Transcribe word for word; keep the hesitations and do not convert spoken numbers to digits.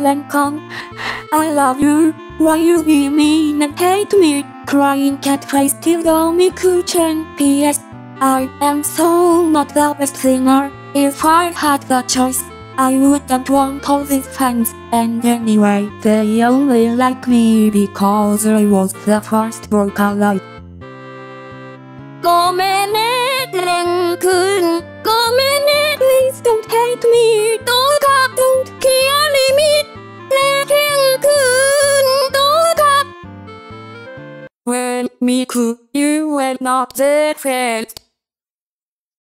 Lancome. I love you, why you give me and hate me? Crying cat face till the me cushion. P S. I am so not the best singer. If I had the choice, I wouldn't want all these fans. And anyway, they only like me because I was the first vocalist. ก็แม่เน็ตแรงขึ้นก็แม่เน็ต Please don't hate me ต้องขับต้องเคลียร์ลิมิตและเที่ยงคืนต้องขับ When me could you were not there first.